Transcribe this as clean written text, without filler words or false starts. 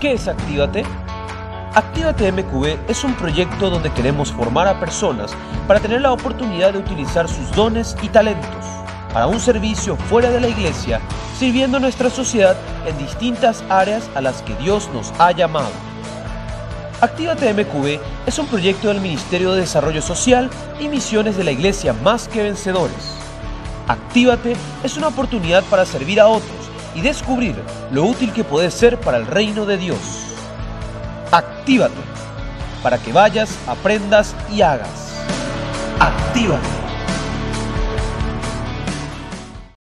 ¿Qué es Actívate? Actívate MQB es un proyecto donde queremos formar a personas para tener la oportunidad de utilizar sus dones y talentos para un servicio fuera de la iglesia, sirviendo a nuestra sociedad en distintas áreas a las que Dios nos ha llamado. Actívate MQB es un proyecto del Ministerio de Desarrollo Social y Misiones de la Iglesia Más que Vencedores. Actívate es una oportunidad para servir a otros y descubrir lo útil que puede ser para el reino de Dios. Actívate, para que vayas, aprendas y hagas. Actívate.